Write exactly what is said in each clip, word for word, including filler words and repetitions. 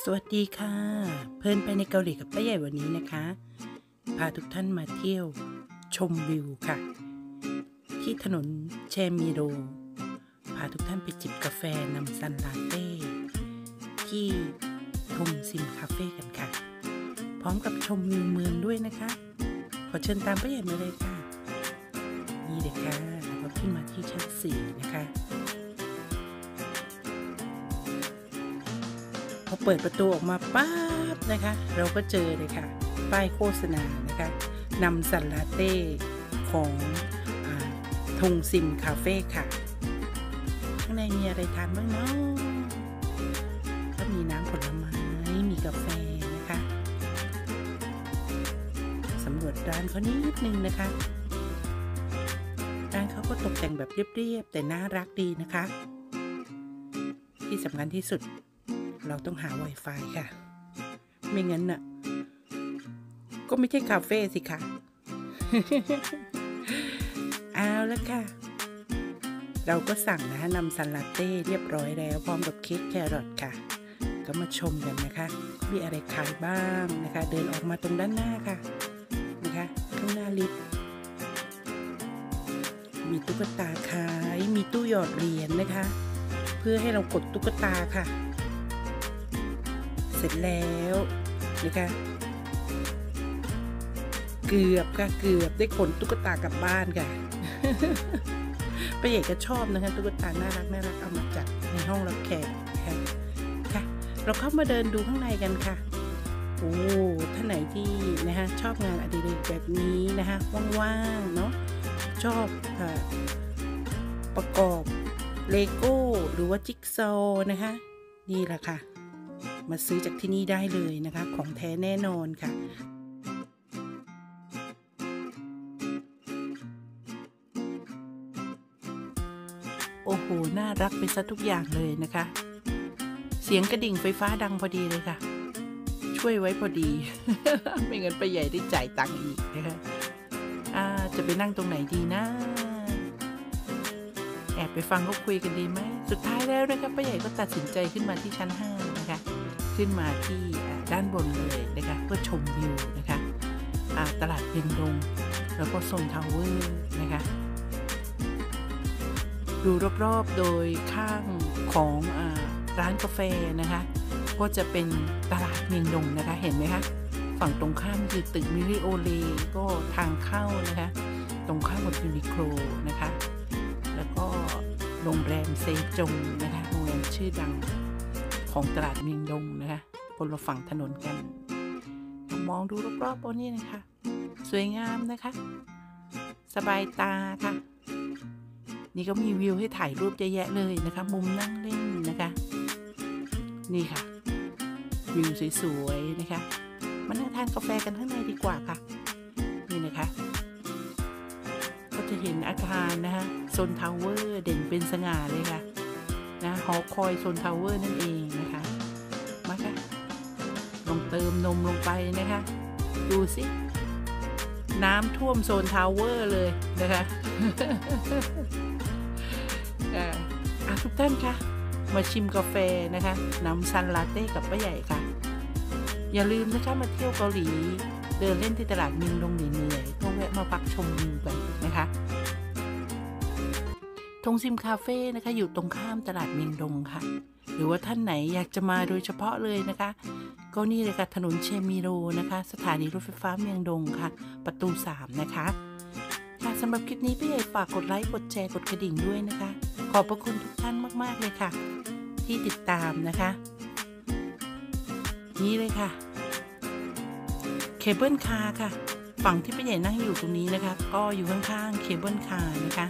สวัสดีค่ะเพลินไปในเกาหลีกับป้าใหญ่วันนี้นะคะพาทุกท่านมาเที่ยวชมวิวค่ะที่ถนนแชมิโรพาทุกท่านไปจิบกาแฟนำซันลาเต้ที่ทงซิมคาเฟ่กันค่ะพร้อมกับชมวิวเมืองด้วยนะคะขอเชิญตามป้าใหญ่มาเลยค่ะนี่เลยค่ะแล้วก็ขึ้นมาที่ชั้นสี่นะคะพอเปิดประตูออกมาปั๊บนะคะเราก็เจอเลยค่ะป้ายโฆษณานะคะนำซันลาเต้ของทงซิมคาเฟ่ค่ะข้างในมีอะไรทานบ้างเนาะก็มีน้ำผลไม้มีกาแฟนะคะสำรวจร้านเขานิดนึงนะคะร้านเขาก็ตกแต่งแบบเรียบๆแต่น่ารักดีนะคะที่สำคัญที่สุดเราต้องหา Wi-Fi ค่ะไม่งั้นน่ะก็ไม่ใช่คาเฟ่สิค่ะ เอาแล้วค่ะเราก็สั่งนะคะนำซันลาเต้เรียบร้อยแล้วพร้อมกับเค้กแครอทค่ะก็มาชมกันนะคะมีอะไรขายบ้างนะคะเดินออกมาตรงด้านหน้าค่ะนะคะข้างหน้าลิฟต์มีตุ๊กตาขายมีตู้หยอดเหรียญนะคะเพื่อให้เรากดตุ๊กตาค่ะเสร็จแล้วนะคะเกือบค่ะเกือบได้ขนตุ๊กตากลับบ้านค่ะ ป้าใหญ่ก็ชอบนะคะตุ๊กตาน่ารักน่ารักเอามาจัดในห้องรับแขกค่ะค่ะเราเข้ามาเดินดูข้างในกันค่ะโอ้ท่านไหนที่นะคะชอบงานอดิเรกแบบนี้นะคะว่างๆเนาะชอบประกอบเลโก้หรือว่าจิ๊กซอว์นะคะนี่แหละค่ะมาซื้อจากที่นี่ได้เลยนะคะของแท้แน่นอนค่ะโอ้โหน่ารักไปซะทุกอย่างเลยนะคะเสียงกระดิ่งไฟฟ้าดังพอดีเลยค่ะช่วยไว้พอดี ไม่งั้นป้าใหญ่ได้จ่ายตังค์อีกนะคะอ่าจะไปนั่งตรงไหนดีนะแอบไปฟังเขาคุยกันดีไหมสุดท้ายแล้วนะคะป้าใหญ่ก็ตัดสินใจขึ้นมาที่ชั้นห้านะคะขึ้นมาที่ด้านบนเลยนะคะเพื่อชมวิวนะคะตลาดเพียงดงแล้วก็โซนทาวเวอร์นะคะดูรอบๆโดยข้างของร้านกาแฟนะคะก็จะเป็นตลาดเมียงดงนะคะเห็นไหมคะฝั่งตรงข้ามคือตึกมิริโอเลก็ทางเข้านะคะตรงข้ามกับยูนิโคลนะคะแล้วก็โรงแรมเซจงนะคะโรงแรมชื่อดังของตลาดเมียงดงนะคะบนฝั่งถนนกันมองดูรอบๆบนนี้นะคะสวยงามนะคะสบายตาค่ะนี่ก็มีวิวให้ถ่ายรูปเยอะแยะเลยนะคะมุมนั่งเล่นนะคะนี่ค่ะวิวสวยๆนะคะมานั่งทานกาแฟกันข้างในดีกว่าค่ะนี่นะคะก็จะเห็นอาคารนะคะโซนทาวเวอร์เด่นเป็นสง่าเลยค่ะนะหอคอยโซนทาวเวอร์นั่นเองนะคะมาค่ะลงเติมนมลงไปนะคะดูสิน้ำท่วมโซนทาวเวอร์เลยนะคะอ่ะทุกท่านคะมาชิมกาแฟนะคะน้ำซันลาเต้กับป้าใหญ่ค่ะอย่าลืมนะคะมาเที่ยวเกาหลีเดินเล่นที่ตลาดเมียงดงเหนื่อยๆก็แวะมาพักชมวิวกันนะคะทงซิมคาเฟ่นะคะอยู่ตรงข้ามตลาดเมียงดงค่ะหรือว่าท่านไหนอยากจะมาโดยเฉพาะเลยนะคะก็นี่เลยค่ะถนนเชมิโรนะคะสถานีรถไฟฟ้าเมียงดงค่ะประตูสามนะคะค่ะสำหรับคลิปนี้พี่ใหญ่ฝากกดไลค์กดแชร์กดกระดิ่งด้วยนะคะขอบพระคุณทุกท่านมากๆเลยค่ะที่ติดตามนะคะนี่เลยค่ะเคเบิลคาร์ค่ะฝั่งที่พี่ใหญ่นั่งอยู่ตรงนี้นะคะก็อยู่ข้างๆเคเบิลคาร์นะคะ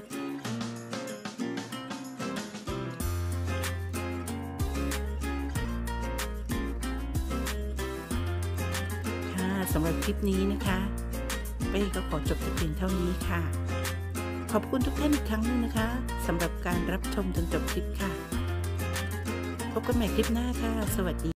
สำหรับคลิปนี้นะคะเป้ก็ขอจบแต่เพียงเท่านี้ค่ะขอบคุณทุกท่านอีกครั้งนึงนะคะสำหรับการรับชมจนจบคลิปค่ะพบกันใหม่คลิปหน้าค่ะสวัสดี